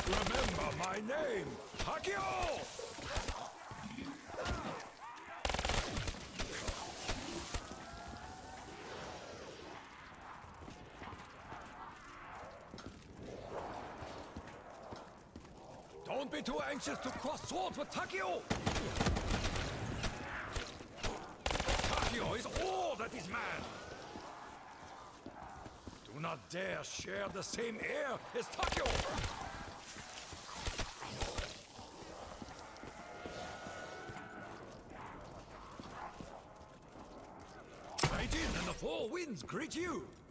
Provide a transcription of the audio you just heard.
Remember my name, Takio! Don't be too anxious to cross swords with Takio! Takio is all that is man! Do not dare share the same air as Takio! Titan and the four winds greet you!